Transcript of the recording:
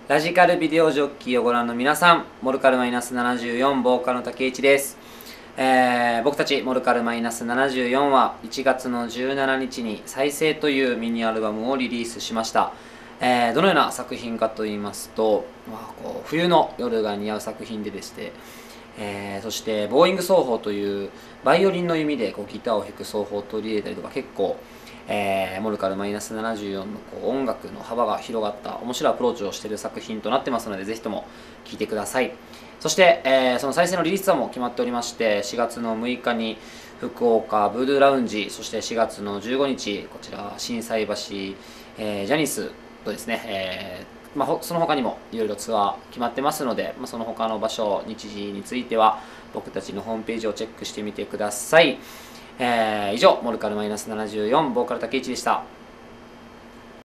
ラジカルビデオジョッキーをご覧の皆さん、モルカルマイナス74ボーカルの竹内です。僕たちモルカルマイナス74は1月の17日に再生というミニアルバムをリリースしました。どのような作品かと言いますと、冬の夜が似合う作品でして、そしてボーイング奏法というバイオリンの弓でギターを弾く奏法を取り入れたりとか、結構モルカルマイナス74の音楽の幅が広がった面白いアプローチをしている作品となってますので、ぜひとも聴いてください。そして、その再生のリリースツアーも決まっておりまして、4月の6日に福岡ブードゥーラウンジ、そして4月の15日こちら心斎橋、ジャニスとですね、その他にもいろいろツアー決まってますので、その他の場所日時については僕たちのホームページをチェックしてみてください。以上モルカルマイナス74ボーカル竹内でした。